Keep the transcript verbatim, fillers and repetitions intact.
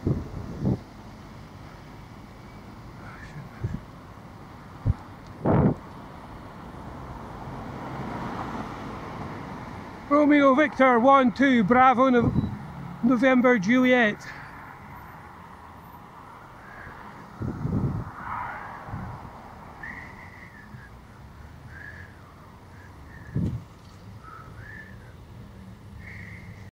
Romeo Victor one two Bravo no November Juliet.